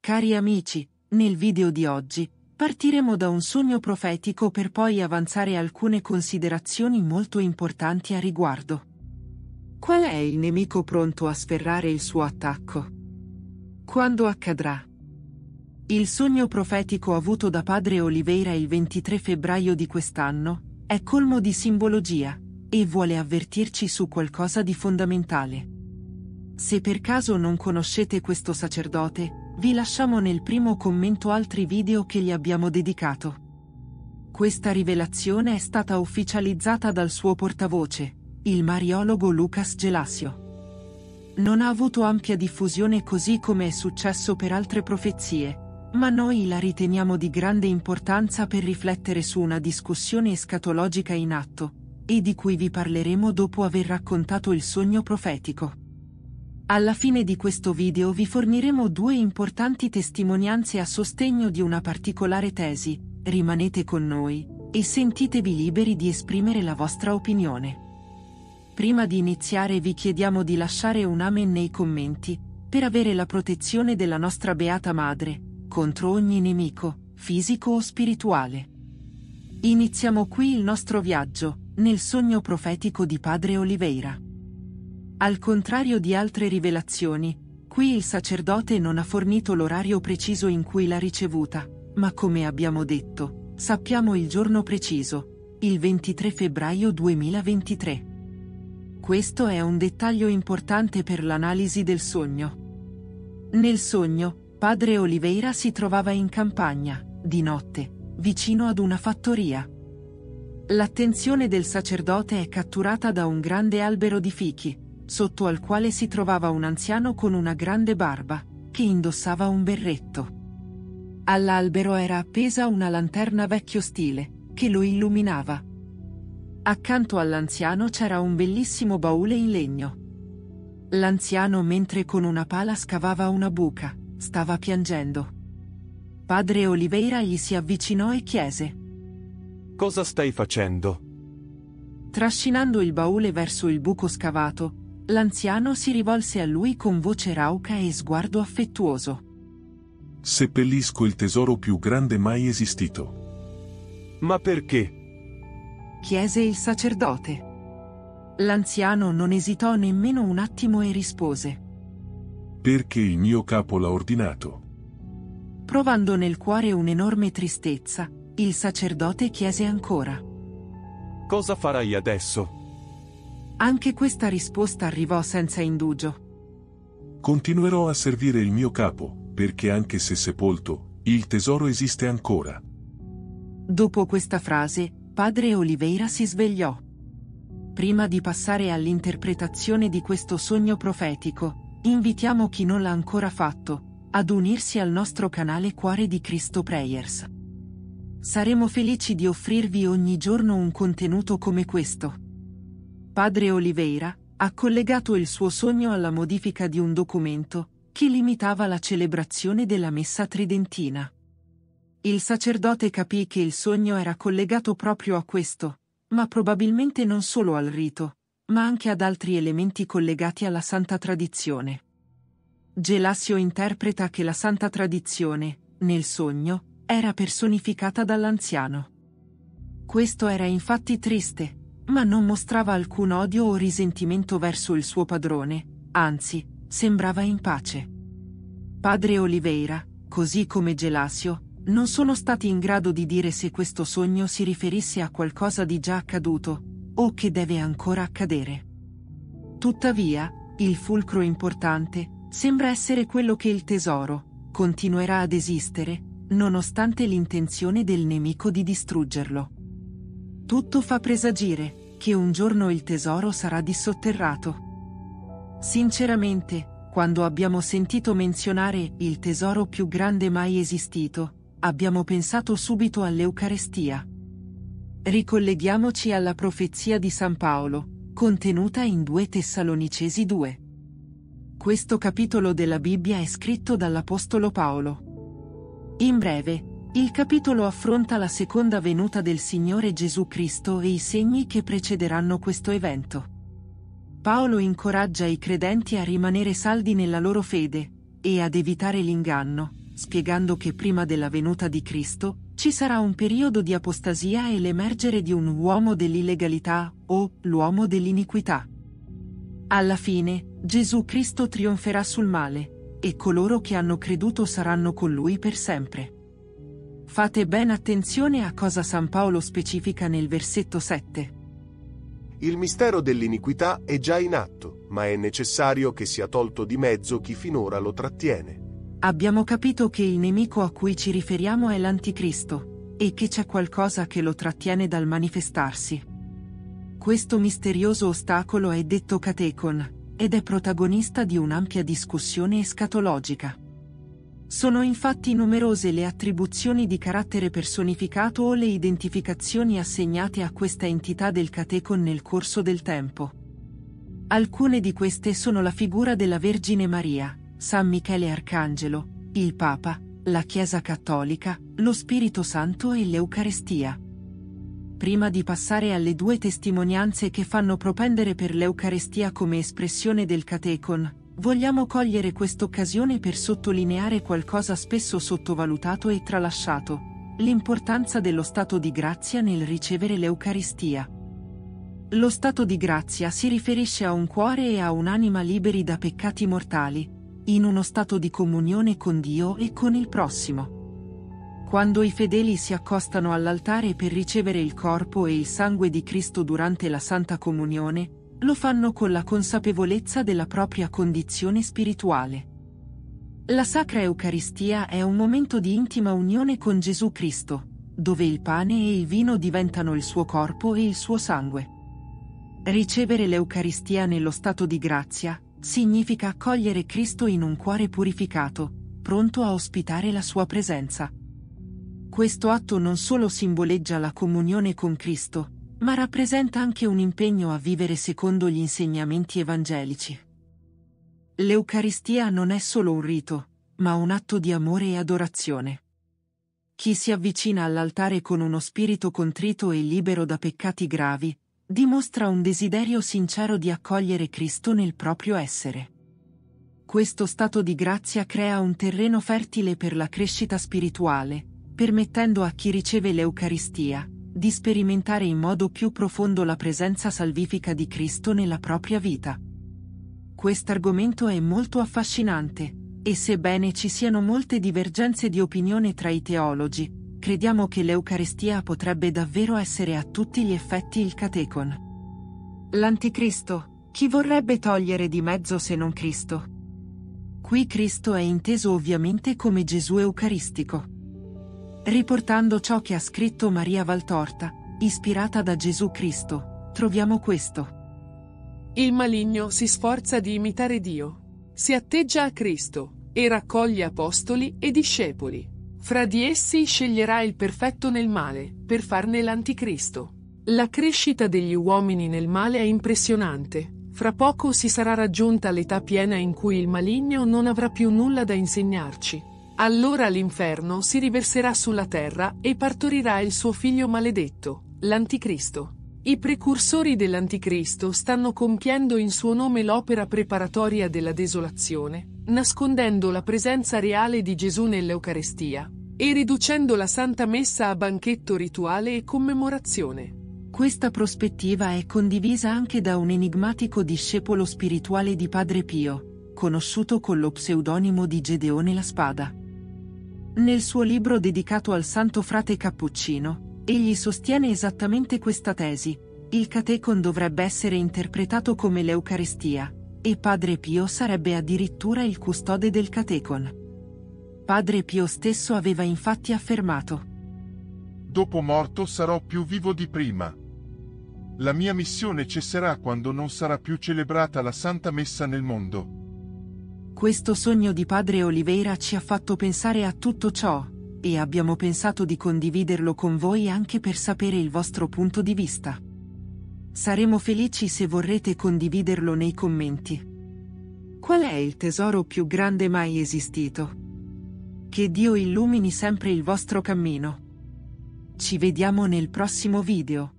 Cari amici, nel video di oggi, partiremo da un sogno profetico per poi avanzare alcune considerazioni molto importanti a riguardo. Qual è il nemico pronto a sferrare il suo attacco? Quando accadrà? Il sogno profetico avuto da padre Oliveira il 23 febbraio di quest'anno è colmo di simbologia e vuole avvertirci su qualcosa di fondamentale. Se per caso non conoscete questo sacerdote, vi lasciamo nel primo commento altri video che gli abbiamo dedicato. Questa rivelazione è stata ufficializzata dal suo portavoce, il mariologo Lucas Gelasio. Non ha avuto ampia diffusione così come è successo per altre profezie, ma noi la riteniamo di grande importanza per riflettere su una discussione escatologica in atto, e di cui vi parleremo dopo aver raccontato il sogno profetico. Alla fine di questo video vi forniremo due importanti testimonianze a sostegno di una particolare tesi. Rimanete con noi e sentitevi liberi di esprimere la vostra opinione. Prima di iniziare vi chiediamo di lasciare un amen nei commenti, per avere la protezione della nostra Beata Madre, contro ogni nemico, fisico o spirituale. Iniziamo qui il nostro viaggio, nel sogno profetico di padre Oliveira. Al contrario di altre rivelazioni, qui il sacerdote non ha fornito l'orario preciso in cui l'ha ricevuta, ma come abbiamo detto, sappiamo il giorno preciso, il 23 febbraio 2023. Questo è un dettaglio importante per l'analisi del sogno. Nel sogno, padre Oliveira si trovava in campagna, di notte, vicino ad una fattoria. L'attenzione del sacerdote è catturata da un grande albero di fichi, sotto al quale si trovava un anziano con una grande barba, che indossava un berretto. All'albero era appesa una lanterna vecchio stile, che lo illuminava. Accanto all'anziano c'era un bellissimo baule in legno. L'anziano, mentre con una pala scavava una buca, stava piangendo. Padre Oliveira gli si avvicinò e chiese: Cosa stai facendo? Trascinando il baule verso il buco scavato, l'anziano si rivolse a lui con voce rauca e sguardo affettuoso. Seppellisco il tesoro più grande mai esistito. Ma perché? Chiese il sacerdote. L'anziano non esitò nemmeno un attimo e rispose: Perché il mio capo l'ha ordinato. Provando nel cuore un'enorme tristezza, il sacerdote chiese ancora: Cosa farai adesso? Anche questa risposta arrivò senza indugio. Continuerò a servire il mio capo, perché anche se sepolto, il tesoro esiste ancora. Dopo questa frase, padre Oliveira si svegliò. Prima di passare all'interpretazione di questo sogno profetico, invitiamo chi non l'ha ancora fatto ad unirsi al nostro canale Cuore di Cristo Prayers. Saremo felici di offrirvi ogni giorno un contenuto come questo. Padre Oliveira ha collegato il suo sogno alla modifica di un documento che limitava la celebrazione della messa tridentina. Il sacerdote capì che il sogno era collegato proprio a questo, ma probabilmente non solo al rito, ma anche ad altri elementi collegati alla Santa Tradizione. Gelasio interpreta che la Santa Tradizione, nel sogno, era personificata dall'anziano. Questo era infatti triste, ma non mostrava alcun odio o risentimento verso il suo padrone, anzi, sembrava in pace. Padre Oliveira, così come Gelasio, non sono stati in grado di dire se questo sogno si riferisse a qualcosa di già accaduto, o che deve ancora accadere. Tuttavia, il fulcro importante sembra essere quello che il tesoro continuerà ad esistere, nonostante l'intenzione del nemico di distruggerlo. Tutto fa presagire che un giorno il tesoro sarà dissotterrato. Sinceramente, quando abbiamo sentito menzionare il tesoro più grande mai esistito, abbiamo pensato subito all'Eucarestia. Ricolleghiamoci alla profezia di San Paolo, contenuta in 2 Tessalonicesi 2. Questo capitolo della Bibbia è scritto dall'Apostolo Paolo. In breve, il capitolo affronta la seconda venuta del Signore Gesù Cristo e i segni che precederanno questo evento. Paolo incoraggia i credenti a rimanere saldi nella loro fede, e ad evitare l'inganno, spiegando che prima della venuta di Cristo, ci sarà un periodo di apostasia e l'emergere di un uomo dell'illegalità, o l'uomo dell'iniquità. Alla fine, Gesù Cristo trionferà sul male, e coloro che hanno creduto saranno con lui per sempre. Fate ben attenzione a cosa San Paolo specifica nel versetto 7. Il mistero dell'iniquità è già in atto, ma è necessario che sia tolto di mezzo chi finora lo trattiene. Abbiamo capito che il nemico a cui ci riferiamo è l'Anticristo, e che c'è qualcosa che lo trattiene dal manifestarsi. Questo misterioso ostacolo è detto catecon, ed è protagonista di un'ampia discussione escatologica. Sono infatti numerose le attribuzioni di carattere personificato o le identificazioni assegnate a questa entità del catecon nel corso del tempo. Alcune di queste sono la figura della Vergine Maria, San Michele Arcangelo, il Papa, la Chiesa Cattolica, lo Spirito Santo e l'Eucarestia. Prima di passare alle due testimonianze che fanno propendere per l'Eucarestia come espressione del catecon, vogliamo cogliere quest'occasione per sottolineare qualcosa spesso sottovalutato e tralasciato: l'importanza dello stato di grazia nel ricevere l'Eucaristia. Lo stato di grazia si riferisce a un cuore e a un'anima liberi da peccati mortali, in uno stato di comunione con Dio e con il prossimo. Quando i fedeli si accostano all'altare per ricevere il corpo e il sangue di Cristo durante la Santa Comunione, lo fanno con la consapevolezza della propria condizione spirituale. La Sacra Eucaristia è un momento di intima unione con Gesù Cristo, dove il pane e il vino diventano il suo corpo e il suo sangue. Ricevere l'Eucaristia nello stato di grazia significa accogliere Cristo in un cuore purificato, pronto a ospitare la sua presenza. Questo atto non solo simboleggia la comunione con Cristo, ma rappresenta anche un impegno a vivere secondo gli insegnamenti evangelici. L'Eucaristia non è solo un rito, ma un atto di amore e adorazione. Chi si avvicina all'altare con uno spirito contrito e libero da peccati gravi, dimostra un desiderio sincero di accogliere Cristo nel proprio essere. Questo stato di grazia crea un terreno fertile per la crescita spirituale, permettendo a chi riceve l'Eucaristia di sperimentare in modo più profondo la presenza salvifica di Cristo nella propria vita. Quest'argomento è molto affascinante, e sebbene ci siano molte divergenze di opinione tra i teologi, crediamo che l'Eucaristia potrebbe davvero essere a tutti gli effetti il catecon. L'Anticristo, chi vorrebbe togliere di mezzo se non Cristo? Qui Cristo è inteso ovviamente come Gesù Eucaristico. Riportando ciò che ha scritto Maria Valtorta, ispirata da Gesù Cristo, troviamo questo. Il maligno si sforza di imitare Dio. Si atteggia a Cristo, e raccoglie apostoli e discepoli. Fra di essi sceglierà il perfetto nel male, per farne l'anticristo. La crescita degli uomini nel male è impressionante. Fra poco si sarà raggiunta l'età piena in cui il maligno non avrà più nulla da insegnarci. Allora l'inferno si riverserà sulla terra e partorirà il suo figlio maledetto, l'Anticristo. I precursori dell'Anticristo stanno compiendo in suo nome l'opera preparatoria della desolazione, nascondendo la presenza reale di Gesù nell'Eucarestia, e riducendo la Santa Messa a banchetto rituale e commemorazione. Questa prospettiva è condivisa anche da un enigmatico discepolo spirituale di Padre Pio, conosciuto con lo pseudonimo di Gedeone la Spada. Nel suo libro dedicato al Santo Frate Cappuccino, egli sostiene esattamente questa tesi: il catecon dovrebbe essere interpretato come l'Eucarestia, e Padre Pio sarebbe addirittura il custode del catecon. Padre Pio stesso aveva infatti affermato: dopo morto sarò più vivo di prima. La mia missione cesserà quando non sarà più celebrata la Santa Messa nel mondo. Questo sogno di Padre Oliveira ci ha fatto pensare a tutto ciò, e abbiamo pensato di condividerlo con voi anche per sapere il vostro punto di vista. Saremo felici se vorrete condividerlo nei commenti. Qual è il tesoro più grande mai esistito? Che Dio illumini sempre il vostro cammino. Ci vediamo nel prossimo video.